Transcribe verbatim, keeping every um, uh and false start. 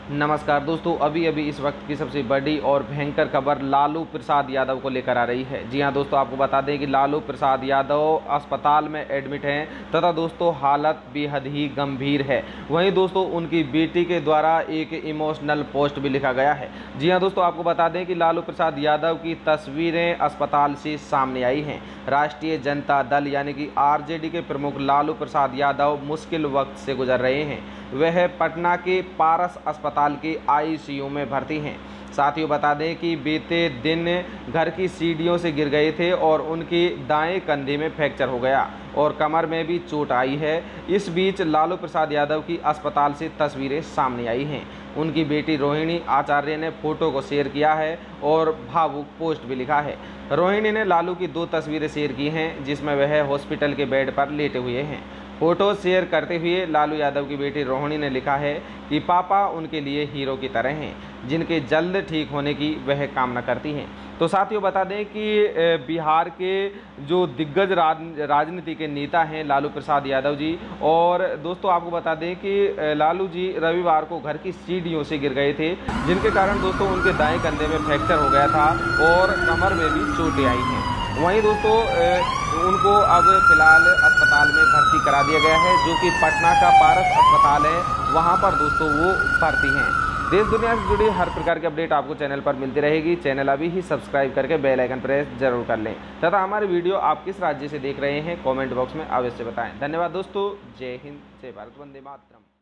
नमस्कार दोस्तों, अभी अभी इस वक्त की सबसे बड़ी और भयंकर खबर लालू प्रसाद यादव को लेकर आ रही है। जी हां दोस्तों, आपको बता दें कि लालू प्रसाद यादव अस्पताल में एडमिट हैं तथा दोस्तों हालत बेहद ही गंभीर है। वहीं दोस्तों उनकी बेटी के द्वारा एक इमोशनल पोस्ट भी लिखा गया है। जी हां दोस्तों, आपको बता दें कि लालू प्रसाद यादव की तस्वीरें अस्पताल से सामने आई हैं। राष्ट्रीय जनता दल यानी कि आरजेडी के प्रमुख लालू प्रसाद यादव मुश्किल वक्त से गुजर रहे हैं। वह पटना के पारस अस्पताल के आईसीयू में भर्ती हैं। साथियों, बता दें कि बीते दिन घर की सीढ़ियों से गिर गए थे और उनके दाएं कंधे में फ्रैक्चर हो गया और कमर में भी चोट आई है। इस बीच लालू प्रसाद यादव की अस्पताल से तस्वीरें सामने आई हैं। उनकी बेटी रोहिणी आचार्य ने फोटो को शेयर किया है और भावुक पोस्ट भी लिखा है। रोहिणी ने लालू की दो तस्वीरें शेयर की हैं, जिसमें वह हॉस्पिटल के बेड पर लेटे हुए हैं। फोटो शेयर करते हुए लालू यादव की बेटी रोहिणी ने लिखा है कि पापा उनके लिए हीरो की तरह हैं, जिनके जल्द ठीक होने की वह कामना करती हैं। तो साथियों, बता दें कि बिहार के जो दिग्गज राज, राजनीति के नेता हैं लालू प्रसाद यादव जी, और दोस्तों आपको बता दें कि लालू जी रविवार को घर की सीढ़ियों से गिर गए थे, जिनके कारण दोस्तों उनके दाएं कंधे में फ्रैक्चर हो गया था और कमर में भी चोटें आई हैं। वहीं दोस्तों उनको अब फिलहाल अस्पताल में भर्ती करा दिया गया है, जो कि पटना का पारस अस्पताल है। वहां पर दोस्तों वो भर्ती हैं। देश दुनिया से जुड़ी हर प्रकार की अपडेट आपको चैनल पर मिलती रहेगी। चैनल अभी ही सब्सक्राइब करके बेल आइकन प्रेस जरूर कर लें तथा हमारे वीडियो आप किस राज्य से देख रहे हैं कमेंट बॉक्स में अवश्य बताएं। धन्यवाद दोस्तों। जय हिंद, जय भारत, वंदे मातरम।